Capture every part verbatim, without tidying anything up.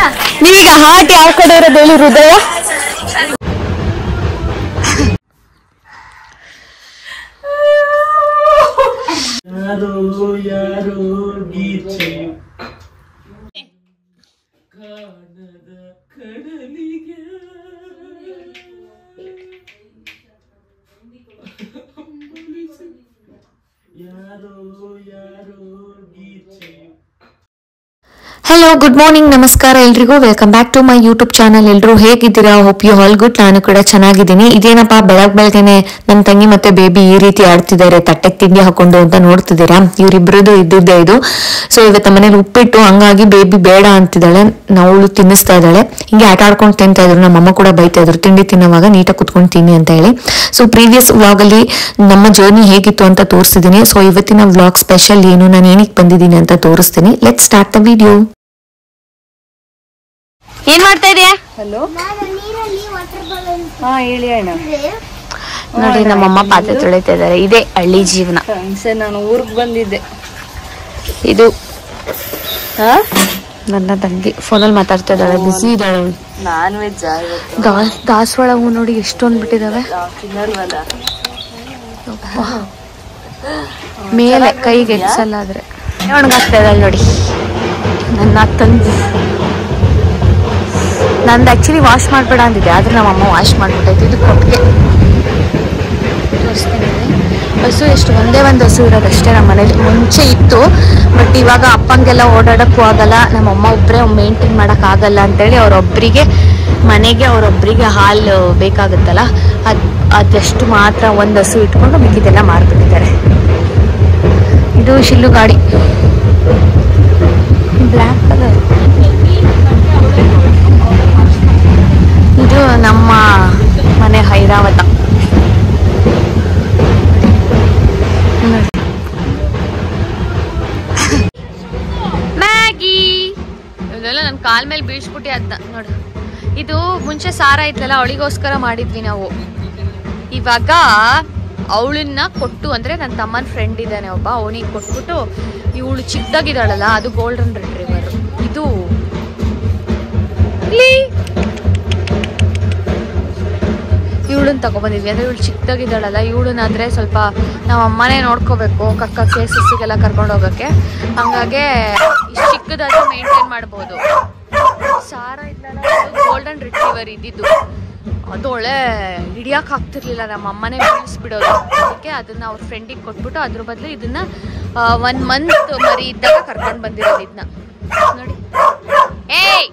ನೀವೀಗ ಹಾರ್ಟ್ ಯಾವ ಕಡೆ ಇರೋದು ಹೇಳಿ ಹೃದಯ ಯಾರೋ ಯಾರೋ ಗೀಚೆಯು ಕಾಣದ ಕಡಲಿಗೆ ಯಾರೋ ಯಾರೋ ಗೀಚೆಯು. ಹಲೋ ಗುಡ್ ಮಾರ್ನಿಂಗ್ ನಮಸ್ಕಾರ ಎಲ್ರಿಗೂ welcome back to my YouTube channel. ಎಲ್ಲರೂ ಹೇಗಿದ್ದೀರಾ? Hope you all good. ನಾನು ಕೂಡ ಚೆನ್ನಾಗಿದ್ದೀನಿ. ಇದೇನಪ್ಪ ಬೆಳಗ್ ಬೆಳಗ್ಗೆನೆ ನನ್ನ ತಂಗಿ ಮತ್ತೆ ಬೇಬಿ ಈ ರೀತಿ ಆಡ್ತಿದ್ದಾರೆ ತಟ್ಟೆಗೆ ತಿಂಡಿ ಹಾಕೊಂಡು ಅಂತ ನೋಡ್ತಿದ್ದೀರಾ. ಇವ್ರಿಬ್ರದ್ದು ಇದ್ದಿದ್ದೇ ಇದು. ಸೊ ಇವತ್ತು ಮನೇಲಿ ಉಪ್ಪಿಟ್ಟು, ಹಂಗಾಗಿ ಬೇಬಿ ಬೇಡ ಅಂತಿದ್ದಾಳೆ, ಅವಳು ತಿನ್ನಿಸ್ತಾ ಇದ್ದಾಳೆ. ಹಿಂಗೆ ಆಟ ಆಡ್ಕೊಂಡು ತಿಂತಾ ಇದ್ರು. ನಮ್ಮಮ್ಮ ಕೂಡ ಬೈತಾ ಇದ್ರು ತಿಂಡಿ ತಿನ್ನೋವಾಗ ನೀಟಾಗಿ ಕುತ್ಕೊಂಡು ತಿನ್ನಿ ಅಂತ ಹೇಳಿ. ಸೊ ಪ್ರೀವಿಯಸ್ ವ್ಲಾಗ್ ಅಲ್ಲಿ ನಮ್ಮ ಜರ್ನಿ ಹೇಗಿತ್ತು ಅಂತ ತೋರಿಸಿದ್ದೀನಿ. ಸೊ ಇವತ್ತಿನ ವ್ಲಾಗ್ ಸ್ಪೆಷಲ್ ಏನು, ನಾನು ಏನಕ್ಕೆ ಬಂದಿದ್ದೀನಿ ಅಂತ ತೋರಿಸ್ತೀನಿ. Let start the video. ಏನ್ ಮಾಡ್ತಾ ಇದೀಯಾ? ಹಲೋ, ಹಾ ಹೇಳಿ ಅಣ್ಣ. ನೋಡಿ ನಮ್ಮಮ್ಮ ಪಾತ್ರೆ ತೊಳಿತಾ ಇದ್ದಾರೆ. ಇದೇ ಹಳ್ಳಿ ಜೀವನ. ನಾನು ಊರಿಗೆ ಬಂದಿದ್ದೆ. ಇದು ನನ್ನ ತಂಗಿ ಫೋನಲ್ಲಿ ಮಾತಾಡ್ತಾ ಇದ್ದಾಳೆ, ಬಿಸಿ ಇದ್ದಾಳೆ. ನಾನ್ ವೆಜ್ ದಾಸ್ ದಾಸವಾಳ ಹೂ ನೋಡಿ ಎಷ್ಟೊಂದು ಬಿಟ್ಟಿದಾವೆ ಮೇಲೆ ಕೈಗೆ ಎಡ್ಸಲ್ಲ ಆದ್ರೆ ಒಣಗಾಗ್ತಾ ಇದ್ದಾಳೆ ನೋಡಿ ನನ್ನ ತಂಗಿ. ನಂದು ಆಕ್ಚುಲಿ ವಾಶ್ ಮಾಡ್ಬೇಡ ಅಂದಿದೆ, ಆದ್ರೆ ನಮ್ಮಮ್ಮ ವಾಶ್ ಮಾಡ್ಬಿಟ್ಟೈತಿ. ಇದು ಕೊಟ್ಟಿಗೆ ಹಸು ಎಷ್ಟು ಒಂದೇ ಒಂದು ಹಸು ಇರೋದಷ್ಟೇ ನಮ್ಮ ಮನೇಲಿ. ಮುಂಚೆ ಇತ್ತು, ಬಟ್ ಇವಾಗ ಅಪ್ಪಂಗೆಲ್ಲ ಓಡಾಡಕ್ಕೂ ಆಗಲ್ಲ, ನಮ್ಮಮ್ಮ ಒಬ್ಬರೇ ಮೇಂಟೈನ್ ಮಾಡೋಕ್ಕಾಗಲ್ಲ ಆಗಲ್ಲ ಅಂತೇಳಿ ಅವರೊಬ್ಬರಿಗೆ ಮನೆಗೆ ಅವರೊಬ್ಬರಿಗೆ ಹಾಲು ಬೇಕಾಗುತ್ತಲ್ಲ, ಅದು ಅದಷ್ಟು ಮಾತ್ರ ಒಂದು ಹಸು ಇಟ್ಕೊಂಡು ಮಿಕ್ಕಿದೆಲ್ಲ ಮಾರ್ಬಿಟ್ಟಿದ್ದಾರೆ. ಇದು ಶಿಲ್ಲು ಗಾಡಿ, ಬ್ಲ್ಯಾಕ್ ಕಲರ್. ಇದು ನಮ್ಮ ಮನೆ ಐರಾವತ. ಮ್ಯಾಗಿ ಇದೆಲ್ಲ ನನ್ನ ಕಾಲ್ ಮೇಲೆ ಬೀಳ್ಸ್ಬಿಟ್ಟಿ ಅದ್ನ ನೋಡು. ಇದು ಮುಂಚೆ ಸಾರ ಇದ್ಲಲ್ಲ, ಅವಳಿಗೋಸ್ಕರ ಮಾಡಿದ್ವಿ ನಾವು. ಇವಾಗ ಅವಳನ್ನ ಕೊಟ್ಟು, ಅಂದ್ರೆ ನನ್ನ ತಮ್ಮನ ಫ್ರೆಂಡ್ ಇದ್ದಾನೆ ಒಬ್ಬ, ಅವನಿಗೆ ಕೊಟ್ಬಿಟ್ಟು ಇವಳು ಚಿಕ್ಕದಾಗಿದ್ದಾಳಲ್ಲ, ಅದು ಗೋಲ್ಡನ್ ರಿಟ್ರೀವರ್. ಇದು ಇವಳನ್ನ ತಗೊಬಂದಿದ್ವಿ. ಅಂದ್ರೆ ಇವಳು ಚಿಕ್ಕದಾಗಿದ್ದಾಳಲ್ಲ, ಇವಳನ್ನಾದ್ರೆ ಸ್ವಲ್ಪ ನಮ್ಮ ಅಮ್ಮನೇ ನೋಡ್ಕೋಬೇಕು, ಕಕ್ಕಕ್ಕೆ ಸುಸ್ಸಿಗೆಲ್ಲ ಕರ್ಕೊಂಡು ಹೋಗೋಕ್ಕೆ. ಹಂಗಾಗಿ ಇಷ್ಟು ಚಿಕ್ಕದಾದ್ರೂ ಮೇಂಟೈನ್ ಮಾಡ್ಬೋದು. ಸಾರ ಇದ್ದಲ್ಲ, ಗೋಲ್ಡನ್ ರಿಟ್ರೀವರ್ ಇದ್ದಿದ್ದು, ಅದು ಒಳ್ಳೆ ಹಿಡಿಯಕ್ಕೆ ಆಗ್ತಿರ್ಲಿಲ್ಲ, ನಮ್ಮ ಅಮ್ಮನೇ ಬೀಳಿಸ್ಬಿಡೋದು. ಅದಕ್ಕೆ ಅದನ್ನ ಅವ್ರ ಫ್ರೆಂಡಿಗೆ ಕೊಟ್ಬಿಟ್ಟು ಅದ್ರ ಬದಲು ಇದನ್ನ ಒನ್ ಮಂತ್ ಮರಿ ಇದ್ದಾಗ ಕರ್ಕೊಂಡು ಬಂದಿರೋದು. ಇದನ್ನ ನೋಡಿ, ಏಯ್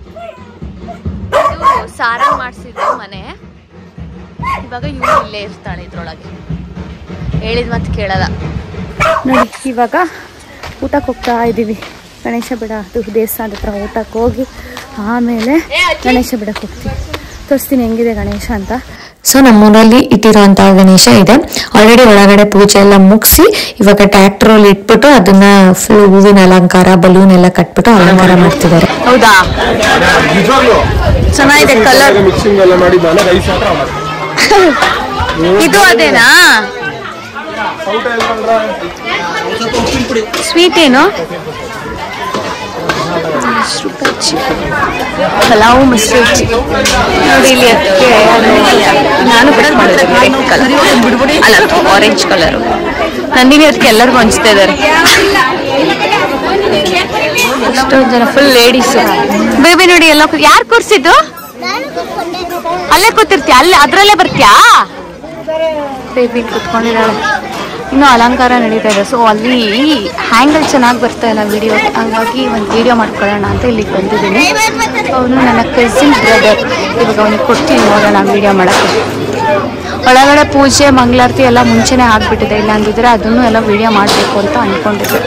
ಇದು ಸಾರ ಮಾಡಿಸಿದ್ರು ಮನೆ. ಇವಾಗ ಇವಳು ಇಲ್ಲೇ ಇರ್ತಾಳೆ ಇದ್ರೊಳಗೆ, ಹೇಳಿದ ಮತ್ತೆ ಕೇಳಲ್ಲ. ನೋಡಿ ಇವಾಗ ಊಟಕ್ಕೆ ಹೋಗ್ತಾ ಇದ್ದೀವಿ. ಗಣೇಶ ಬಿಡ ಅದು ದೇವಸ್ಥಾನದ ಹತ್ರ ಊಟಕ್ಕೆ ಹೋಗಿ ಆಮೇಲೆ ಗಣೇಶ ಬಿಡಕ್ಕೆ ಹೋಗ್ತೀವಿ. ತೋರಿಸ್ತೀನಿ ಹೆಂಗಿದೆ ಗಣೇಶ ಅಂತ. ಸೊ ನಮ್ಮೂರಲ್ಲಿ ಇಟ್ಟಿರೋಂತಹ ಗಣೇಶ ಇದೆ. ಆಲ್ರೆಡಿ ಒಳಗಡೆ ಪೂಜೆ ಎಲ್ಲ ಮುಗಿಸಿ ಇವಾಗ ಟ್ರ್ಯಾಕ್ಟರ್ ಇಟ್ಬಿಟ್ಟು ಅದನ್ನ ಫುಲ್ ಹೂವಿನ ಅಲಂಕಾರ, ಬಲೂನ್ ಎಲ್ಲ ಕಟ್ಬಿಟ್ಟು ಅಲಂಕಾರ ಮಾಡ್ತಿದ್ದಾರೆ. ಹೌದಾ, ಚೆನ್ನಾಗಿದೆ ಕಲರ್. ಇದು ಅದೇನಾ ಸ್ವೀಟ್? ಏನು ಪಲಾವು ಮೊಸರು ನೋಡಿ ಇಲ್ಲಿ. ಅದಕ್ಕೆ ನಾನು ಕೂಡ ಅಲ್ಲ ಆರೆಂಜ್ ಕಲರ್. ನಂದಿನಿ ಅದಕ್ಕೆ ಎಲ್ಲರಿಗೂ ಹಂಚ್ತಾ ಇದ್ದಾರೆ. ಎಷ್ಟೊಂದು ಜನ ಫುಲ್ ಲೇಡೀಸ್. ಬೇಬಿ ನೋಡಿ ಎಲ್ಲ ಯಾರು ಕೂರ್ಸಿದ್ದು? ಅಲ್ಲೇ ಕೂತಿರ್ತೀಯ? ಅಲ್ಲೇ ಅದ್ರಲ್ಲೇ ಬರ್ತೀಯಾ? ಬೇಬಿ ಕೂತ್ಕೊಂಡಿದ್ದಾಳೆ. ಇನ್ನೂ ಅಲಂಕಾರ ನಡೀತಾ ಇದೆ. ಸೊ ಅಲ್ಲಿ ಹ್ಯಾಂಗಲ್ ಚೆನ್ನಾಗಿ ಬರ್ತಾ ಇಲ್ಲ ವಿಡಿಯೋ, ಹಂಗಾಗಿ ಒಂದು ವಿಡಿಯೋ ಮಾಡ್ಕೊಳ್ಳೋಣ ಅಂತ ಇಲ್ಲಿಗೆ ಬಂದಿದ್ದೀನಿ. ಅವನು ನನ್ನ ಕಸಿನ್ ಬ್ರದರ್. ಇವಾಗ ಅವನಿಗೆ ಕೊಡ್ತೀನಿ, ನೋಡೋಣ ವಿಡಿಯೋ ಮಾಡೋಕ್ಕೆ. ಒಳಗಡೆ ಪೂಜೆ ಮಂಗಳಾರತಿ ಎಲ್ಲ ಮುಂಚೆನೇ ಆಗ್ಬಿಟ್ಟಿದೆ, ಇಲ್ಲ ಅಂದಿದ್ರೆ ಅದನ್ನು ಎಲ್ಲ ವಿಡಿಯೋ ಮಾಡಬೇಕು ಅಂತ ಅಂದ್ಕೊಂಡಿದ್ದೆ.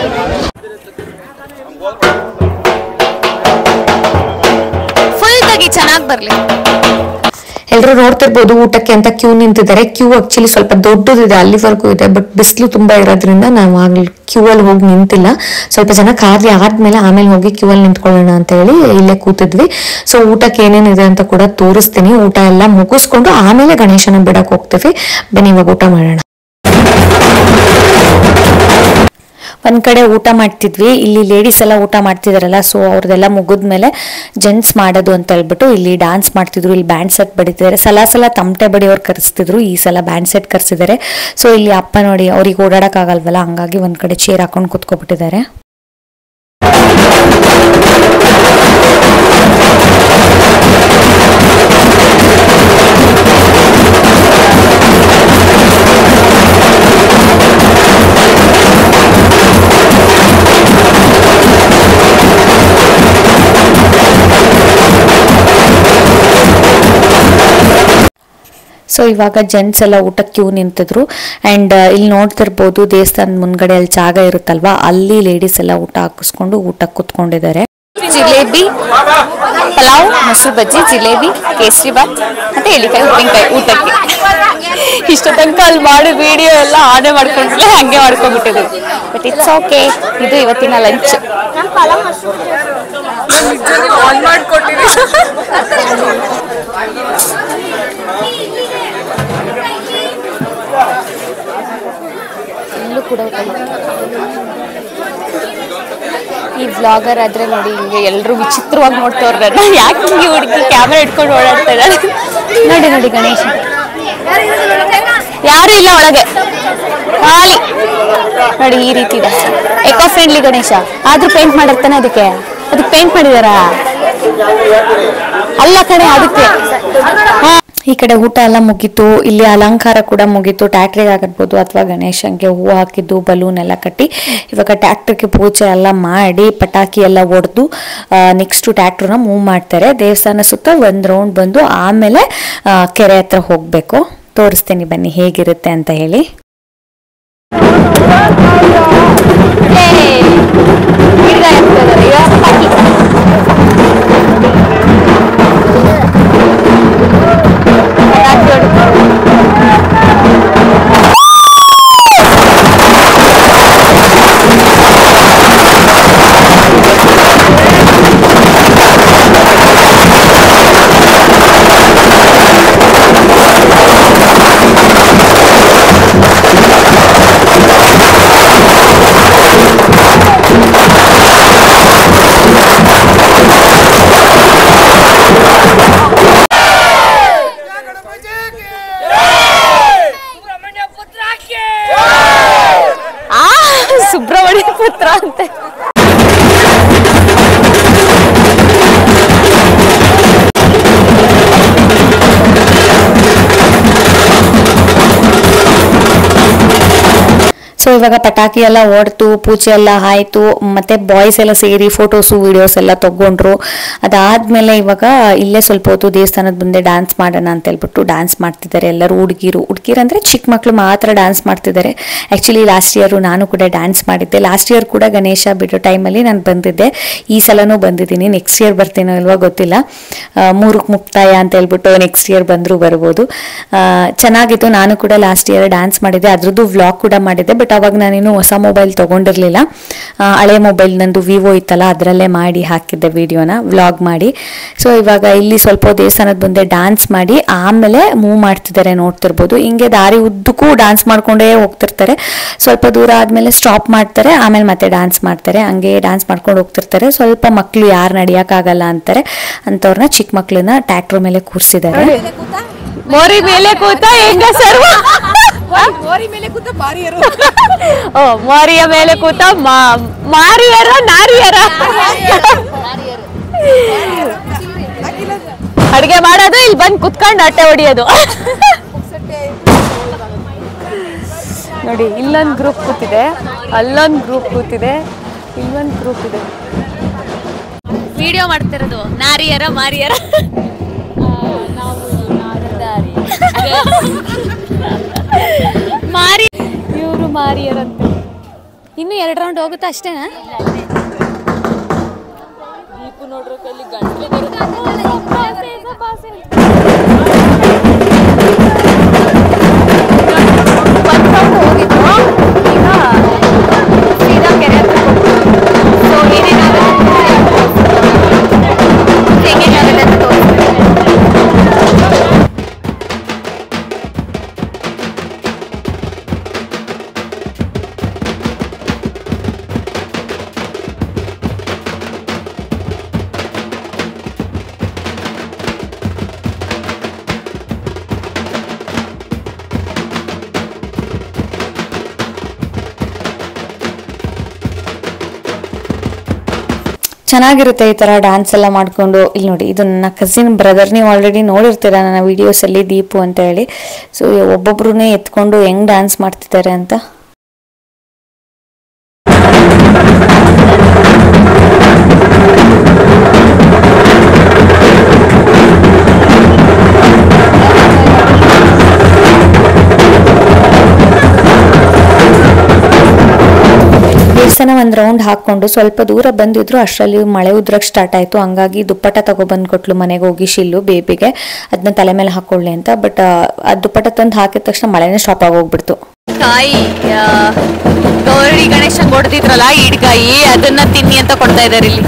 ಫುಲ್ ತೆಗಿ, ಚೆನ್ನಾಗಿ ಬರಲಿ. ಎಲ್ಲರೂ ನೋಡ್ತಿರ್ಬೋದು ಊಟಕ್ಕೆ ಅಂತ ಕ್ಯೂ ನಿಂತಿದ್ದಾರೆ. ಕ್ಯೂ ಆಕ್ಚುಲಿ ಸ್ವಲ್ಪ ದೊಡ್ಡದಿದೆ, ಅಲ್ಲಿವರೆಗೂ ಇದೆ. ಬಟ್ ಬಿಸಿಲು ತುಂಬಾ ಇರೋದ್ರಿಂದ ನಾವು ಆಗ್ಲಿ ಕ್ಯೂ ಅಲ್ಲಿ ಹೋಗಿ ನಿಂತಿಲ್ಲ. ಸ್ವಲ್ಪ ಜನ ಖಾಲಿ ಆದ್ಮೇಲೆ ಆಮೇಲೆ ಹೋಗಿ ಕ್ಯೂ ಅಲ್ಲಿ ನಿಂತ್ಕೊಳ್ಳೋಣ ಅಂತ ಹೇಳಿ ಇಲ್ಲೇ ಕೂತಿದ್ವಿ. ಸೊ ಊಟಕ್ಕೆ ಏನೇನಿದೆ ಅಂತ ಕೂಡ ತೋರಿಸ್ತೀನಿ. ಊಟ ಎಲ್ಲ ಮುಗಿಸ್ಕೊಂಡು ಆಮೇಲೆ ಗಣೇಶನ ಬಿಡಕ್ ಹೋಗ್ತೀವಿ. ಬನ್ನಿ ಇವಾಗ ಊಟ ಮಾಡೋಣ. ಒಂದ್ ಕಡೆ ಊಟ ಮಾಡ್ತಿದ್ವಿ, ಇಲ್ಲಿ ಲೇಡೀಸ್ ಎಲ್ಲ ಊಟ ಮಾಡ್ತಿದಾರಲ್ಲ, ಸೊ ಅವ್ರದೆಲ್ಲ ಮುಗಿದ್ಮೇಲೆ ಜೆಂಟ್ಸ್ ಮಾಡೋದು ಅಂತ ಹೇಳ್ಬಿಟ್ಟು ಇಲ್ಲಿ ಡಾನ್ಸ್ ಮಾಡ್ತಿದ್ರು. ಇಲ್ಲಿ ಬ್ಯಾಂಡ್ ಸೆಟ್ ಬಡಿತಿದ್ದಾರೆ. ಸಲ ಸಲ ತಮಟೆ ಬಡಿಯವ್ರು ಕರೆಸ್ತಿದ್ರು, ಈ ಸಲ ಬ್ಯಾಂಡ್ ಸೆಟ್ ಕರೆಸಿದ್ದಾರೆ. ಸೊ ಇಲ್ಲಿ ಅಪ್ಪ ನೋಡಿ ಅವ್ರಿಗೆ ಓಡಾಡಕ್ ಆಗಲ್ವಲ್ಲ, ಹಂಗಾಗಿ ಒಂದ್ ಕಡೆ ಚೇರ್ ಹಾಕೊಂಡು ಕುತ್ಕೊಬಿಟ್ಟಿದ್ದಾರೆ. ಸೊ ಇವಾಗ ಜೆಂಟ್ಸ್ ಎಲ್ಲ ಊಟಕ್ಕೆ ಕ್ಯೂ ನಿಂತಿದ್ರು. ಅಂಡ್ ಇಲ್ಲಿ ನೋಡ್ತಿರ್ಬೋದು ದೇವಸ್ಥಾನದ ಮುಂದ್ಗಡೆ ಅಲ್ಲಿ ಜಾಗ ಇರುತ್ತಲ್ವಾ, ಅಲ್ಲಿ ಲೇಡೀಸ್ ಎಲ್ಲ ಊಟ ಹಾಕಿಸ್ಕೊಂಡು ಊಟಕ್ಕೆ ಕುತ್ಕೊಂಡಿದ್ದಾರೆ. ಜಿಲೇಬಿ, ಪಲಾವ್, ಮೊಸರು ಬಜ್ಜಿ, ಜಿಲೇಬಿ, ಕೇಸರಿ ಬಾತ್ ಮತ್ತೆ ಎಳಿಕಾಯಿ ಉಪ್ಪಿನಕಾಯಿ ಊಟಕ್ಕೆ. ಇಷ್ಟ ತನಕ ಅಲ್ಲಿ ಮಾಡಿ ವಿಡಿಯೋ ಎಲ್ಲ ಆನೆ ಮಾಡ್ಕೊಂಡ್ರೆ ಹಂಗೆ ಮಾಡ್ಕೊಂಡ್ಬಿಟ್ಟಿದ್ರು. ಬಟ್ ಇಟ್ಸ್ ಓಕೆ, ಇದು ಇವತ್ತಿನ ಲಂಚ್. ಇಲ್ಲೂ ಕೂಡ ಈ ವ್ಲಾಗರ್ ಆದ್ರೆ ನೋಡಿ ಹಿಂಗೆ ಎಲ್ಲರೂ ವಿಚಿತ್ರವಾಗಿ ನೋಡ್ತವ್ರ, ಯಾಕೆ ಹಿಂಗೆ ಹುಡುಗಿ ಕ್ಯಾಮ್ರಾ ಇಟ್ಕೊಂಡು ಓಡಾಡ್ತಾ ಇದ್ದಾರೆ. ನೋಡಿ ನೋಡಿ ಗಣೇಶ ಯಾರು ಇಲ್ಲ ಒಳಗೆ, ಖಾಲಿ ನೋಡಿ ಈ ರೀತಿ ಇದೆ. ಎಕೋ ಫ್ರೆಂಡ್ಲಿ ಗಣೇಶ ಆದ್ರೂ ಪೇಂಟ್ ಮಾಡಿರ್ತಾನೆ. ಅದಕ್ಕೆ ಅದಕ್ಕೆ ಪೇಂಟ್ ಮಾಡಿದಾರಾ? ಅಲ್ಲ ಕಣೆ, ಅದಕ್ಕೆ. ಈ ಕಡೆ ಊಟ ಎಲ್ಲ ಮುಗೀತು, ಇಲ್ಲಿ ಅಲಂಕಾರ ಕೂಡ ಮುಗೀತು. ಟ್ಯಾಕ್ಟ್ರಿಗೆ ಆಗಿರ್ಬೋದು ಅಥವಾ ಗಣೇಶನ್ಗೆ ಹೂವು ಹಾಕಿದ್ದು, ಬಲೂನ್ ಎಲ್ಲ ಕಟ್ಟಿ ಇವಾಗ ಟ್ಯಾಕ್ಟ್ರಿಗೆ ಪೂಜೆ ಎಲ್ಲ ಮಾಡಿ ಪಟಾಕಿ ಎಲ್ಲ ಹೊಡೆದು ನೆಕ್ಸ್ಟ್ ಟ್ಯಾಕ್ಟ್ರನ್ನ ಮೂವ್ ಮಾಡ್ತಾರೆ. ದೇವಸ್ಥಾನ ಸುತ್ತ ಒಂದ್ ರೌಂಡ್ ಬಂದು ಆಮೇಲೆ ಕೆರೆ ಹತ್ರ ಹೋಗ್ಬೇಕು. ತೋರಿಸ್ತೀನಿ ಬನ್ನಿ ಹೇಗಿರುತ್ತೆ ಅಂತ ಹೇಳಿ. ಸುಬ್ರಹ್ಮಣ್ಯ ಪುತ್ರ ಅಂತೆ. ಸೊ ಇವಾಗ ಪಟಾಕಿ ಎಲ್ಲ ಹೊಡ್ತು, ಪೂಜೆ ಎಲ್ಲ ಆಯ್ತು, ಮತ್ತೆ ಬಾಯ್ಸ್ ಎಲ್ಲ ಸೇರಿ ಫೋಟೋಸು ವಿಡಿಯೋಸ್ ಎಲ್ಲ ತಗೊಂಡ್ರು. ಅದಾದ್ಮೇಲೆ ಇವಾಗ ಇಲ್ಲೇ ಸ್ವಲ್ಪ ಹೊತ್ತು ದೇವಸ್ಥಾನದ ಮುಂದೆ ಡ್ಯಾನ್ಸ್ ಮಾಡೋಣ ಅಂತ ಹೇಳ್ಬಿಟ್ಟು ಡ್ಯಾನ್ಸ್ ಮಾಡ್ತಿದ್ದಾರೆ ಎಲ್ಲರೂ. ಹುಡುಗಿರು ಹುಡುಗಿರು ಅಂದ್ರೆ ಚಿಕ್ಕ ಮಕ್ಳು ಮಾತ್ರ ಡ್ಯಾನ್ಸ್ ಮಾಡ್ತಿದ್ದಾರೆ. ಆಕ್ಚುಲಿ ಲಾಸ್ಟ್ ಇಯರ್ ನಾನು ಕೂಡ ಡ್ಯಾನ್ಸ್ ಮಾಡಿದ್ದೆ. ಲಾಸ್ಟ್ ಇಯರ್ ಕೂಡ ಗಣೇಶ ಬಿಡೋ ಟೈಮಲ್ಲಿ ನಾನು ಬಂದಿದ್ದೆ, ಈ ಸಲನೂ ಬಂದಿದ್ದೀನಿ. ನೆಕ್ಸ್ಟ್ ಇಯರ್ ಬರ್ತೀನೋ ಇಲ್ವಾ ಗೊತ್ತಿಲ್ಲ. ಮೂರಕ್ಕೆ ಮುಕ್ತಾಯ ಅಂತ ಹೇಳ್ಬಿಟ್ಟು ನೆಕ್ಸ್ಟ್ ಇಯರ್ ಬಂದರೂ ಬರ್ಬೋದು. ಚೆನ್ನಾಗಿತ್ತು. ನಾನು ಕೂಡ ಲಾಸ್ಟ್ ಇಯರ್ ಡ್ಯಾನ್ಸ್ ಮಾಡಿದ್ದೆ, ಅದ್ರದ್ದು ವ್ಲಾಗ್ ಕೂಡ ಮಾಡಿದ್ದೆ. ಬಟ್ ಅವಾಗ ನಾನೇನು ಹೊಸ ಮೊಬೈಲ್ ತಗೊಂಡಿರ್ಲಿಲ್ಲ, ಹಳೆ ಮೊಬೈಲ್ ನಂದು ವಿವೋ ಇತ್ತಲ್ಲ ಅದರಲ್ಲೇ ಮಾಡಿ ಹಾಕಿದ್ದೆ ವಿಡಿಯೋನ ವ್ಲಾಗ್ ಮಾಡಿ. ಸೊ ಇವಾಗ ಇಲ್ಲಿ ಸ್ವಲ್ಪ ದೇವಸ್ಥಾನದ ಮುಂದೆ ಡ್ಯಾನ್ಸ್ ಮಾಡಿ ಆಮೇಲೆ ಮೂವ್ ಮಾಡ್ತಿದ್ದಾರೆ, ನೋಡ್ತಿರ್ಬೋದು. ಹಿಂಗೆ ದಾರಿ ಉದ್ದಕ್ಕೂ ಡ್ಯಾನ್ಸ್ ಮಾಡ್ಕೊಂಡೇ ಹೋಗ್ತಿರ್ತಾರೆ. ಸ್ವಲ್ಪ ದೂರ ಆದ್ಮೇಲೆ ಸ್ಟಾಪ್ ಮಾಡ್ತಾರೆ, ಆಮೇಲೆ ಮತ್ತೆ ಡ್ಯಾನ್ಸ್ ಮಾಡ್ತಾರೆ. ಹಂಗೆ ಡ್ಯಾನ್ಸ್ ಮಾಡ್ಕೊಂಡು ಹೋಗ್ತಿರ್ತಾರೆ. ಸ್ವಲ್ಪ ಮಕ್ಳು ಯಾರು ನಡಿಯಕ್ಕಾಗಲ್ಲ ಅಂತಾರೆ, ಅಂತವ್ರನ್ನ ಚಿಕ್ಕ ಮಕ್ಳನ್ನ ಟ್ರ್ಯಾಕ್ಟರ್ ಮೇಲೆ ಕೂರಿಸಿದ್ದಾರೆ. ಮೋರಿ ಮೇಲೆ ಕೂತ ಹೆಂಗ ಸರ್ವ ಮೋರಿ ಮೇಲೆ ಕೂತ ಮಾರಿಯರು. ಓ ಮೋರಿಯ ಮೇಲೆ ಕೂತ ಮಾರಿಯರ ನಾರಿಯರ. ಅಡಿಗೆ ಮಾಡೋದು, ಇಲ್ಲಿ ಬಂದು ಕುತ್ಕೊಂಡು ಅಟ್ಟೆ ಹೊಡಿಯೋದು. ನೋಡಿ ಇಲ್ಲೊಂದು ಗ್ರೂಪ್ ಕೂತಿದೆ, ಅಲ್ಲೊಂದು ಗ್ರೂಪ್ ಕೂತಿದೆ, ಇಲ್ಲೊಂದು ಗ್ರೂಪ್ ಇದೆ. ವಿಡಿಯೋ ಮಾಡ್ತಿರೋದು ನಾರಿಯರ ಮಾರಿಯರ. ಮಾರಿ ಇವರು ಮಾರಿಯರಂತ. ಇನ್ನು ಎರಡು ರೌಂಡ್ ಹೋಗುತ್ತಾ ಅಷ್ಟೇನಾ? ದೀಪು ನೋಡ್ರ ಕೈಲಿ ಗಂಟೆ ಹೋಗಿದ್ದು ಈಗ ಸೀದಾ ಕೆರೆ ಹತ್ರ ಹೋಗ್ತೀವಿ. ಸೊ ಏನೇನಾಗುತ್ತೆ ಹೆಂಗೇನಾಗುತ್ತೆ ಅಂತ ತೋರಿಸ್ತೀನಿ. ಚೆನ್ನಾಗಿರುತ್ತೆ ಈ ತರ ಡ್ಯಾನ್ಸ್ ಎಲ್ಲ ಮಾಡ್ಕೊಂಡು. ಇಲ್ಲಿ ನೋಡಿ, ಇದು ನನ್ನ ಕಸಿನ್ ಬ್ರದರ್, ನೀವು ಆಲ್ರೆಡಿ ನೋಡಿರ್ತೀರ ನನ್ನ ವಿಡಿಯೋಸ್ ಅಲ್ಲಿ, ದೀಪು ಅಂತ ಹೇಳಿ. ಸೊ ಒಬ್ಬೊಬ್ರನ್ನೇ ಎತ್ಕೊಂಡು ಹೆಂಗ್ ಡ್ಯಾನ್ಸ್ ಮಾಡ್ತಿದ್ದಾರೆ ಅಂತ. ದೇವಸ್ಥಾನ ಒಂದು ರೌಂಡ್ ಹಾಕೊಂಡು ಸ್ವಲ್ಪ ದೂರ ಬಂದಿದ್ರು, ಅಷ್ಟರಲ್ಲಿ ಮಳೆ ಉದ್ರಕ್ಕೆ ಸ್ಟಾರ್ಟ್ ಆಯಿತು. ಹಂಗಾಗಿ ದುಪ್ಪಟ ತಗೊಬಂದು ಕೊಟ್ಲು ಮನೆಗೆ ಹೋಗಿ ಶಿಲ್ಲು ಬೇಬಿಗೆ, ಅದನ್ನ ತಲೆ ಮೇಲೆ ಹಾಕೊಳ್ಳಿ ಅಂತ. ಬಟ್ ಆ ದುಪ್ಪಟ ತಂದು ಹಾಕಿದ ತಕ್ಷಣ ಮಳೆನೇ ಸ್ಟಾಪ್ ಆಗಿ ಹೋಗ್ಬಿಡ್ತು. ಕಾಯಿ ಗೌರಿ ಗಣೇಶ ಕೊಡ್ತಿದ್ರಲ್ಲ ಈಡ್ಕಾಯಿ, ಅದನ್ನ ತಿನ್ನಿ ಅಂತ ಕೊಡ್ತಾ ಇದಾರೆ ಇಲ್ಲಿ.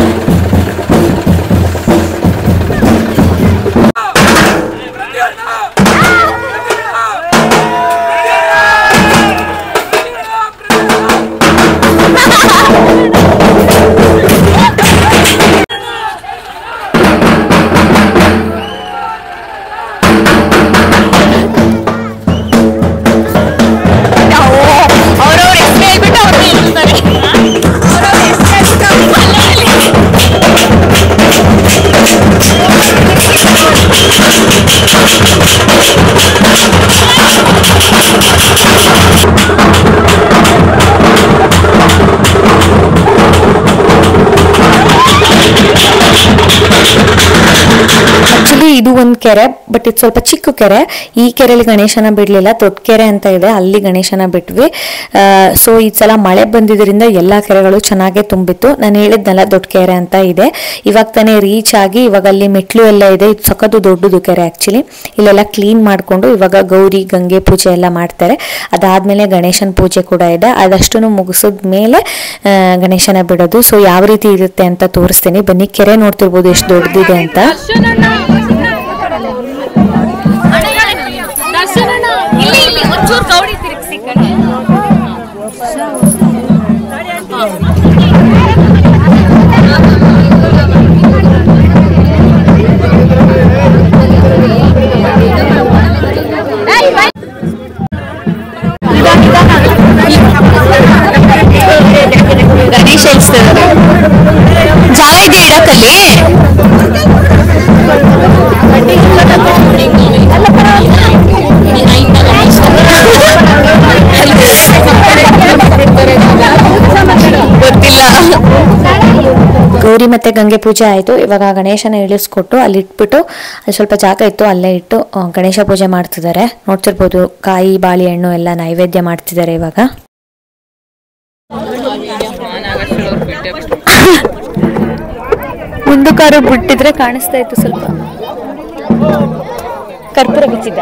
ಇದು ಒಂದು ಕೆರೆ, ಬಟ್ ಇದು ಸ್ವಲ್ಪ ಚಿಕ್ಕ ಕೆರೆ. ಈ ಕೆರೆಯಲ್ಲಿ ಗಣೇಶನ ಬಿಡ್ಲಿಲ್ಲ, ದೊಡ್ಡ ಕೆರೆ ಅಂತ ಇದೆ, ಅಲ್ಲಿ ಗಣೇಶನ ಬಿಟ್ವಿ. ಸೊ ಈ ಸಲ ಮಳೆ ಬಂದಿದ್ರಿಂದ ಎಲ್ಲಾ ಕೆರೆಗಳು ಚೆನ್ನಾಗೆ ತುಂಬಿತ್ತು. ನಾನು ಹೇಳಿದ್ನಲ್ಲ ದೊಡ್ಡ ಕೆರೆ ಅಂತ ಇದೆ, ಇವಾಗ ತಾನೇ ರೀಚ್ ಆಗಿ ಇವಾಗ ಅಲ್ಲಿ ಮೆಟ್ಲು ಎಲ್ಲ ಇದೆ. ಇದು ಸಖತ್ತು ದೊಡ್ಡದು ಕೆರೆ ಆಕ್ಚುಲಿ. ಇಲ್ಲೆಲ್ಲ ಕ್ಲೀನ್ ಮಾಡ್ಕೊಂಡು ಇವಾಗ ಗೌರಿ ಗಂಗೆ ಪೂಜೆ ಎಲ್ಲ ಮಾಡ್ತಾರೆ. ಅದಾದ್ಮೇಲೆ ಗಣೇಶನ ಪೂಜೆ ಕೂಡ ಇದೆ. ಅದಷ್ಟನ್ನು ಮುಗಿಸಿದ ಮೇಲೆ ಗಣೇಶನ ಬಿಡೋದು. ಸೊ ಯಾವ ರೀತಿ ಇರುತ್ತೆ ಅಂತ ತೋರಿಸ್ತೀನಿ ಬನ್ನಿ. ಕೆರೆ ನೋಡ್ತಿರ್ಬೋದು ಎಷ್ಟು ದೊಡ್ಡದಿದೆ ಅಂತ. ಗಣೇಶ ಇಳಿಸ್ತಿದ್ದಾರೆ. ಜಾಗ ಇದೆ ಇಡಕ್ಕಲ್ಲಿ. ಗೊತ್ತಿಲ್ಲ. ಗೌರಿ ಮತ್ತೆ ಗಂಗೆ ಪೂಜೆ ಆಯ್ತು. ಇವಾಗ ಗಣೇಶನ ಇಳಿಸ್ಕೊಟ್ಟು ಅಲ್ಲಿ ಇಟ್ಬಿಟ್ಟು, ಅಲ್ಲಿ ಸ್ವಲ್ಪ ಜಾಗ ಇತ್ತು ಅಲ್ಲೇ ಇಟ್ಟು ಗಣೇಶ ಪೂಜೆ ಮಾಡ್ತಿದ್ದಾರೆ. ನೋಡ್ತಿರ್ಬೋದು ಕಾಯಿ ಬಾಳೆಹಣ್ಣು ಎಲ್ಲ ನೈವೇದ್ಯ ಮಾಡ್ತಿದ್ದಾರೆ. ಇವಾಗ ಒಂದು ಕಾರು ಬಿಟ್ಟಿದ್ರೆ ಕಾಣಿಸ್ತಾ ಇತ್ತು ಸ್ವಲ್ಪ. ಕರ್ಪೂರ ಬಿಚ್ಚಿದ್ದ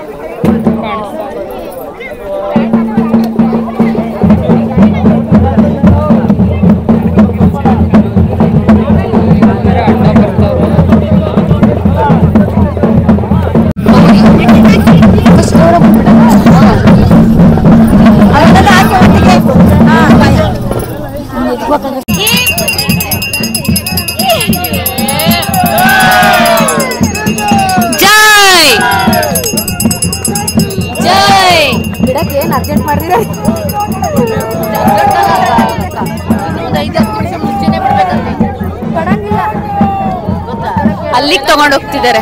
ಅರ್ಜೆಂಟ್ ಮಾಡಿದ್ರೆ ಅಲ್ಲಿಗೆ ತಗೊಂಡು ಹೋಗ್ತಿದ್ದಾರೆ.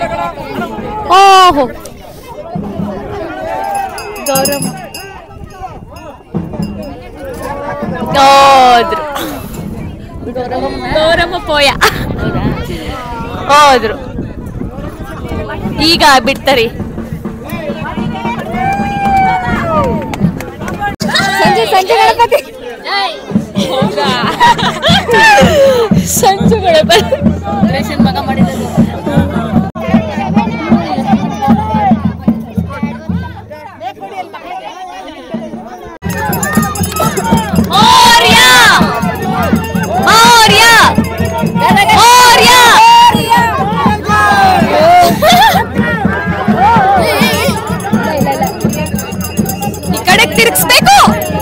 ಓಹೋ ಗೌರಮ್ಮ ಹೋದ್ರು ಗೌರಮ್ಮ ಪೋಯ ಹೋದ್ರು. ಈಗ ಬಿಡ್ತಾರಿ. ಸಂಜೆ ಸಂಜೆ ಗಣಪತಿ ಸಂಜು ಗಣಪತಿ ರೇಷನ್ ಮಗ ಮಾಡಿದ್ದು. ತಿರುಗಿಸ್ಬೇಕು.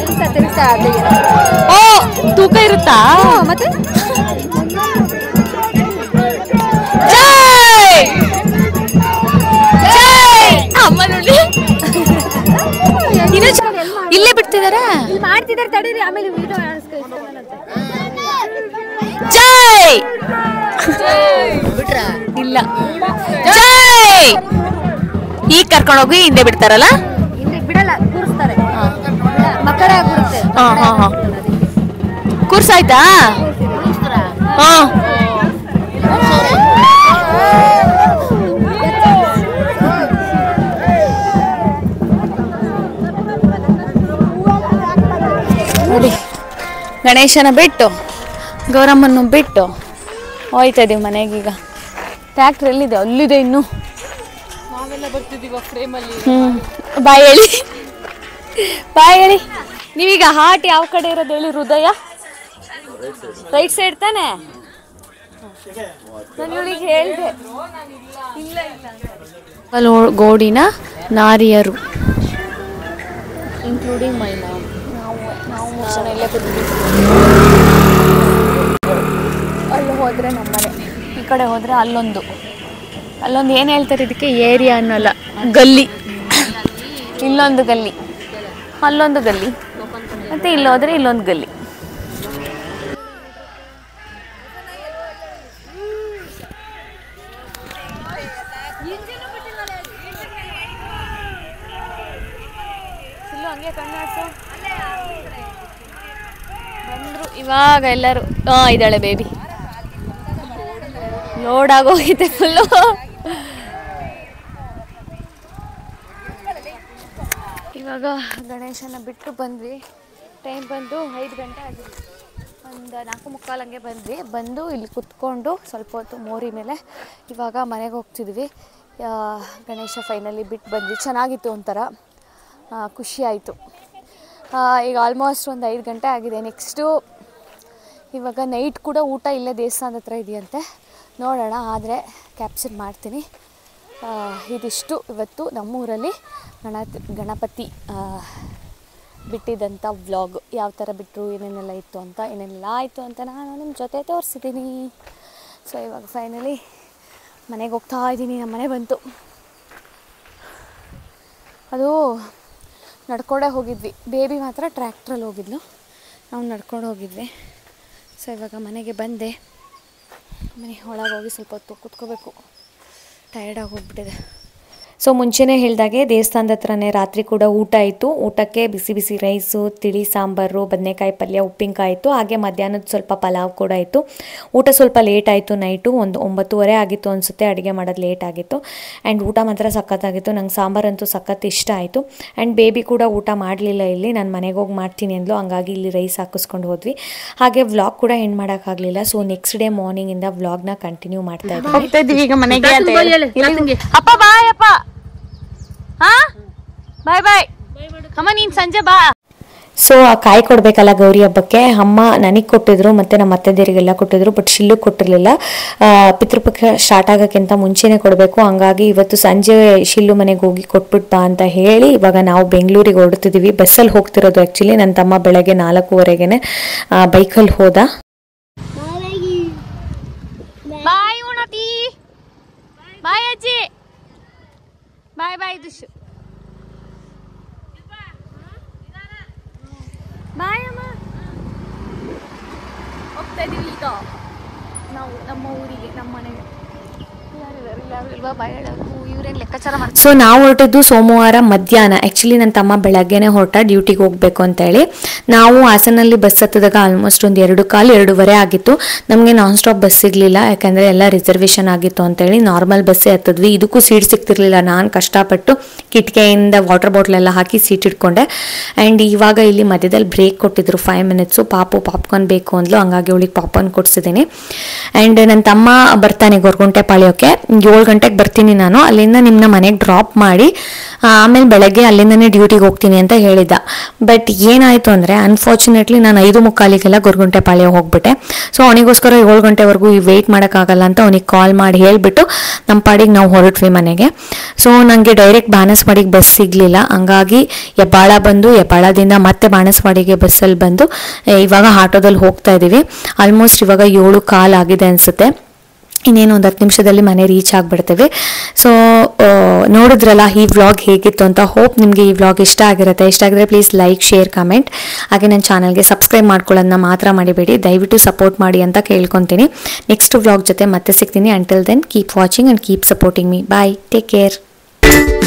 ಓ ತೂಕ ಇರುತ್ತಾ ಮತ್ತೆ? ಜೈ ಜೈ ಅಮ್ಮ ನೋಡಿ ಇಲ್ಲೇ ಬಿಡ್ತಿದಾರ ಮಾಡ್ತಿದಾರೆ. ತಡೀರಿ ಆಮೇಲೆ ವಿಡಿಯೋ ಜೈ ಇಲ್ಲ ಜೈ ಈಗ ಕರ್ಕೊಂಡೋಗಿ ಹಿಂದೆ ಬಿಡ್ತಾರಲ್ಲ ಇಲ್ಲಿ ಬಿಡಲ್ಲ ಕೂರಿಸ್ತಾರೆ ಮಕ್ಕಳ ಬಿಡುತ್ತೆ ಹಾ ಹಾ ಹಾ ಕೂರ್ಸಾಯ್ತಾ ಹಾ ನೋಡಿ ಗಣೇಶನ ಬಿಟ್ಟು ಗೌರಮ್ಮನ್ನು ಬಿಟ್ಟು ಹೋಯ್ತಾ ಇದೀವಿ ಮನೆಗೀಗ. ಟ್ಯಾಕ್ಟ್ರ್ ಎಲ್ಲಿದೆ? ಅಲ್ಲಿದೆ ಇನ್ನು. ಹ್ಮ್ ಬಾಯ್ ಹೇಳಿ ಬಾಯ್ ಹೇಳಿ. ನೀವೀಗ ಹಾರ್ಟ್ ಯಾವ ಕಡೆ ಇರೋದು ಹೇಳಿ? ಹೃದಯ ರೈಟ್ ಸೈಡ್ ತಾನೆ? ನಾನು ಇವಳಿಗೆ ಹೇಳಿದೆ ಇಲ್ಲ ಇಲ್ಲ. ಗೋಡಿನ ನಾರಿಯರು ಇನ್ಕ್ಲೂಡಿಂಗ್ ಮೈ ಮಾಮ್. ನಾವು ನಾವು ಮೂರು ಜನ ಇಲ್ಲೇ ಕೂತಿದ್ದೀವಿ. ಅಲ್ಲಿ ಹೋದರೆ ನಮ್ಮನೆ, ಈ ಕಡೆ ಹೋದರೆ ಅಲ್ಲೊಂದು ಅಲ್ಲೊಂದು ಏನು ಹೇಳ್ತಾರೆ ಇದಕ್ಕೆ? ಏರಿಯಾ ಅನ್ನೋಲ್ಲ, ಗಲ್ಲಿ. ಇಲ್ಲೊಂದು ಗಲ್ಲಿ, ಅಲ್ಲೊಂದು ಗಲ್ಲಿ, ಮತ್ತು ಇಲ್ಲೋದ್ರೆ ಇಲ್ಲೊಂದು ಗಲ್ಲಿ. ಬಂದ್ರು ಇವಾಗ ಎಲ್ಲರೂ. ಹಾ ಇದ್ದಾಳೆ ಬೇಬಿ. ಲೋಡ್ ಆಗೋಗಿದೆ ಫುಲ್ಲು. ಇವಾಗ ಗಣೇಶನ ಬಿಟ್ಟು ಬಂದ್ವಿ. ಟೈಮ್ ಬಂದು ಐದು ಗಂಟೆ ಆಗಿದೆ. ಒಂದು ನಾಲ್ಕು ಮುಕ್ಕಾಲು ಹಂಗೆ ಬಂದ್ವಿ. ಬಂದು ಇಲ್ಲಿ ಕುತ್ಕೊಂಡು ಸ್ವಲ್ಪ ಹೊತ್ತು ಮೋರಿ ಮೇಲೆ ಇವಾಗ ಮನೆಗೆ ಹೋಗ್ತಿದ್ವಿ. ಗಣೇಶ ಫೈನಲಿ ಬಿಟ್ಟು ಬಂದ್ವಿ. ಚೆನ್ನಾಗಿತ್ತು, ಒಂಥರ ಖುಷಿ ಆಯಿತು. ಈಗ ಆಲ್ಮೋಸ್ಟ್ ಒಂದು ಐದು ಗಂಟೆ ಆಗಿದೆ. ನೆಕ್ಸ್ಟು ಇವಾಗ ನೈಟ್ ಕೂಡ ಊಟ ಇಲ್ಲೇ ದೇವಸ್ಥಾನದ ಹತ್ರ ಇದೆಯಂತೆ, ನೋಡೋಣ. ಆದರೆ ಕ್ಯಾಪ್ಚರ್ ಮಾಡ್ತೀನಿ. ಇದಿಷ್ಟು ಇವತ್ತು ನಮ್ಮೂರಲ್ಲಿ ಗಣ ಗಣಪತಿ ಬಿಟ್ಟಿದ್ದಂಥ ವ್ಲಾಗ್. ಯಾವ ಥರ ಬಿಟ್ಟರು, ಏನೇನೆಲ್ಲ ಇತ್ತು ಅಂತ, ಏನೇನೆಲ್ಲ ಆಯಿತು ಅಂತ ನಾನು ನಿಮ್ಮ ಜೊತೆ ತೋರಿಸಿದ್ದೀನಿ. ಸೊ ಇವಾಗ ಫೈನಲಿ ಮನೆಗೆ ಹೋಗ್ತಾ ಇದ್ದೀನಿ. ನಮ್ಮ ಮನೆ ಬಂತು. ಅದು ನಡ್ಕೊಂಡೇ ಹೋಗಿದ್ವಿ. ಬೇಬಿ ಮಾತ್ರ ಟ್ರ್ಯಾಕ್ಟ್ರಲ್ಲಿ ಹೋಗಿದ್ಲು, ನಾವು ನಡ್ಕೊಂಡು ಹೋಗಿದ್ವಿ. ಸೊ ಇವಾಗ ಮನೆಗೆ ಬಂದೆ. ಮನೆ ಒಳಗೆ ಹೋಗಿ ಸ್ವಲ್ಪ ಹೊತ್ತು ಕೂತ್ಕೋಬೇಕು, ಟಯರ್ಡಾಗಿ ಹೋಗ್ಬಿಟ್ಟಿದೆ. ಸೊ ಮುಂಚೆನೇ ಹೇಳಿದಾಗೆ ದೇವಸ್ಥಾನದ ಹತ್ರನೇ ರಾತ್ರಿ ಕೂಡ ಊಟ ಆಯಿತು. ಊಟಕ್ಕೆ ಬಿಸಿ ಬಿಸಿ ರೈಸು, ತಿಳಿ ಸಾಂಬಾರು, ಬದನೆಕಾಯಿ ಪಲ್ಯ, ಉಪ್ಪಿನಕಾಯಿ ಇತ್ತು. ಹಾಗೆ ಮಧ್ಯಾಹ್ನದ ಸ್ವಲ್ಪ ಪಲಾವ್ ಕೂಡ ಇತ್ತು. ಊಟ ಸ್ವಲ್ಪ ಲೇಟ್ ಆಯಿತು. ನೈಟು ಒಂದು ಒಂಬತ್ತುವರೆ ಆಗಿತ್ತು ಅನಿಸುತ್ತೆ. ಅಡುಗೆ ಮಾಡೋದು ಲೇಟ್ ಆಗಿತ್ತು. ಆ್ಯಂಡ್ ಊಟ ಮಾತ್ರ ಸಖತ್ತಾಗಿತ್ತು. ನಂಗೆ ಸಾಂಬಾರಂತೂ ಸಖತ್ ಇಷ್ಟ ಆಯಿತು. ಆ್ಯಂಡ್ ಬೇಬಿ ಕೂಡ ಊಟ ಮಾಡಲಿಲ್ಲ ಇಲ್ಲಿ. ನಾನು ಮನೆಗೆ ಹೋಗಿ ಮಾಡ್ತೀನಿ ಅಂದ್ಲು, ಹಂಗಾಗಿ ಇಲ್ಲಿ ರೈಸ್ ಹಾಕಿಸ್ಕೊಂಡು ಹೋದ್ವಿ. ಹಾಗೆ ವ್ಲಾಗ್ ಕೂಡ ಎಂಡ್ ಮಾಡೋಕ್ಕಾಗಲಿಲ್ಲ. ಸೊ ನೆಕ್ಸ್ಟ್ ಡೇ ಮಾರ್ನಿಂಗಿಂದ ವ್ಲಾಗ್ನ ಕಂಟಿನ್ಯೂ ಮಾಡ್ತಾ ಇದ್ದೀವಿ. ಈಗ ಮನೆಗೆ ಅಪ್ಪ ಬಾಯ್ ಅಪ್ಪ. ಹಾ ಬಾಯ್ ಬಾಯ್ ಅಮ್ಮ, ನೀನ್ ಸಂಜೆ ಬಾ. ಸೊ ಆ ಕಾಯಿ ಕೊಡಬೇಕಲ್ಲ ಗೌರಿ ಹಬ್ಬಕ್ಕೆ, ಅಮ್ಮ ನನಗೆ ಕೊಟ್ಟಿದ್ರು ಮತ್ತು ನಮ್ಮ ಅತ್ತೆದೇರಿಗೆಲ್ಲ ಕೊಟ್ಟಿದ್ರು. ಬಟ್ ಶಿಲ್ಲು ಕೊಟ್ಟಿರಲಿಲ್ಲ. ಪಿತೃಪಕ್ಷ ಸ್ಟಾರ್ಟ್ ಆಗೋಕ್ಕಿಂತ ಮುಂಚೆನೇ ಕೊಡಬೇಕು. ಹಂಗಾಗಿ ಇವತ್ತು ಸಂಜೆ ಶಿಲ್ಲು ಮನೆಗೆ ಹೋಗಿ ಕೊಟ್ಬಿಟ್ಟು ಬಾ ಅಂತ ಹೇಳಿ ಇವಾಗ ನಾವು ಬೆಂಗಳೂರಿಗೆ ಹೊರಡ್ತಿದ್ದೀವಿ. ಬಸ್ಸಲ್ಲಿ ಹೋಗ್ತಿರೋದು ಆ್ಯಕ್ಚುಲಿ. ನನ್ನ ತಮ್ಮ ಬೆಳಗ್ಗೆ ನಾಲ್ಕೂವರೆಗೆ ಬೈಕಲ್ಲಿ ಹೋದ. ಬಾಯ್ ಉಣತಿ, ಬಾಯ್ ಅಜ್ಜಿ, ಬಾಯ್ ಬಾಯ್ ದುಷ್, ಬಾಯ್ ಅಮ್ಮ. ಹೋಗ್ತಾ ಇದೀವಿ ಈಗ ನಾವು ನಮ್ಮ ಊರಿಗೆ, ನಮ್ಮ ಮನೆಗೆ. ಇವ್ರೇನು ಲೆಕ್ಕಾಚಾರ ಮಾಡ್ತಾರೆ. ಸೊ ನಾವು ಹೊರಟಿದ್ದು ಸೋಮವಾರ ಮಧ್ಯಾಹ್ನ. ಆ್ಯಕ್ಚುಲಿ ನನ್ನ ತಮ್ಮ ಬೆಳಗ್ಗೆನೆ ಹೊರಟ ಡ್ಯೂಟಿಗೆ ಹೋಗಬೇಕು ಅಂತೇಳಿ. ನಾವು ಹಾಸನಲ್ಲಿ ಬಸ್ ಹತ್ತಿದಾಗ ಆಲ್ಮೋಸ್ಟ್ ಒಂದು ಎರಡು ಕಾಲು ಎರಡೂವರೆ ಆಗಿತ್ತು. ನಮಗೆ ನಾನ್ ಸ್ಟಾಪ್ ಬಸ್ ಸಿಗಲಿಲ್ಲ, ಯಾಕಂದರೆ ಎಲ್ಲ ರಿಸರ್ವೇಷನ್ ಆಗಿತ್ತು ಅಂತೇಳಿ ನಾರ್ಮಲ್ ಬಸ್ಸೇ ಹತ್ತಿದ್ವಿ. ಇದಕ್ಕೂ ಸೀಟ್ ಸಿಗ್ತಿರ್ಲಿಲ್ಲ. ನಾನು ಕಷ್ಟಪಟ್ಟು ಕಿಟಕಿಯಿಂದ ವಾಟರ್ ಬಾಟ್ಲೆಲ್ಲ ಹಾಕಿ ಸೀಟ್ ಇಟ್ಕೊಂಡೆ. ಆ್ಯಂಡ್ ಇವಾಗ ಇಲ್ಲಿ ಮಧ್ಯದಲ್ಲಿ ಬ್ರೇಕ್ ಕೊಟ್ಟಿದ್ರು ಫೈವ್ ಮಿನಿಟ್ಸು. ಪಾಪು ಪಾಪ್ಕಾರ್ನ್ ಬೇಕು ಅಂದ್ಲು, ಹಂಗಾಗಿ ಅವಳಿಗೆ ಪಾಪ್ಕಾರ್ನ್ ಕೊಡಿಸಿದ್ದೀನಿ. ಆ್ಯಂಡ್ ನನ್ನ ತಮ್ಮ ಬರ್ತಾನೆ ಗೊರಗುಂಟೆ ಪಾಳ್ಯಕ್ಕೆ. ಏಳು ಗಂಟೆಗೆ ಬರ್ತೀನಿ ನಾನು. ಅಲ್ಲಿಂದ ನಿಮ್ಮನ್ನ ಮನೆಗೆ ಡ್ರಾಪ್ ಮಾಡಿ ಆಮೇಲೆ ಬೆಳಗ್ಗೆ ಅಲ್ಲಿಂದನೇ ಡ್ಯೂಟಿಗೆ ಹೋಗ್ತೀನಿ ಅಂತ ಹೇಳಿದ್ದ. ಬಟ್ ಏನಾಯಿತು ಅಂದರೆ ಅನ್ಫಾರ್ಚುನೇಟ್ಲಿ ನಾನು ಐದು ಮುಕ್ಕಾಲಿಗೆಲ್ಲ ಗೊರಗುಂಟೆ ಪಾಳ್ಯ ಹೋಗ್ಬಿಟ್ಟೆ. ಸೊ ಅವನಿಗೋಸ್ಕರ ಏಳು ಗಂಟೆವರೆಗೂ ವೆಯ್ಟ್ ಮಾಡೋಕ್ಕಾಗಲ್ಲ ಅಂತ ಅವನಿಗೆ ಕಾಲ್ ಮಾಡಿ ಹೇಳಿಬಿಟ್ಟು ನಮ್ಮ ಪಾಡಿಗೆ ನಾವು ಹೊರಟ್ವಿ ಮನೆಗೆ. ಸೊ ನನಗೆ ಡೈರೆಕ್ಟ್ ಬಾಣಸ್ವಾಡಿಗೆ ಬಸ್ ಸಿಗಲಿಲ್ಲ. ಹಂಗಾಗಿ ಹೆಬ್ಬಾಳ ಬಂದು ಹೆಬ್ಬಾಳದಿಂದ ಮತ್ತೆ ಬಾಣಸ್ವಾಡಿಗೆ ಬಸ್ಸಲ್ಲಿ ಬಂದು ಇವಾಗ ಆಟೋದಲ್ಲಿ ಹೋಗ್ತಾ ಇದ್ದೀವಿ. ಆಲ್ಮೋಸ್ಟ್ ಇವಾಗ ಏಳು ಕಾಲು ಆಗಿದೆ ಅನಿಸುತ್ತೆ. ಇನ್ನೇನು ಒಂದು ಹತ್ತು ನಿಮಿಷದಲ್ಲಿ ಮನೆ ರೀಚ್ ಆಗಿಬಿಡ್ತೇವೆ. ಸೊ ನೋಡಿದ್ರಲ್ಲ ಈ ವ್ಲಾಗ್ ಹೇಗಿತ್ತು ಅಂತ. ಹೋಪ್ ನಿಮಗೆ ಈ ವ್ಲಾಗ್ ಇಷ್ಟ ಆಗಿರುತ್ತೆ. ಇಷ್ಟ ಆಗಿದ್ರೆ ಪ್ಲೀಸ್ ಲೈಕ್, ಶೇರ್, ಕಮೆಂಟ್, ಹಾಗೆ ನನ್ನ ಚಾನಲ್ಗೆ ಸಬ್ಸ್ಕ್ರೈಬ್ ಮಾಡ್ಕೊಳ್ಳೋದನ್ನ ಮಾತ್ರ ಮಾಡಿಬೇಡಿ. ದಯವಿಟ್ಟು ಸಪೋರ್ಟ್ ಮಾಡಿ ಅಂತ ಕೇಳ್ಕೊತೀನಿ. ನೆಕ್ಸ್ಟ್ ವ್ಲಾಗ್ ಜೊತೆ ಮತ್ತೆ ಸಿಗ್ತೀನಿ. Until then keep watching and keep supporting me. Bye, take care.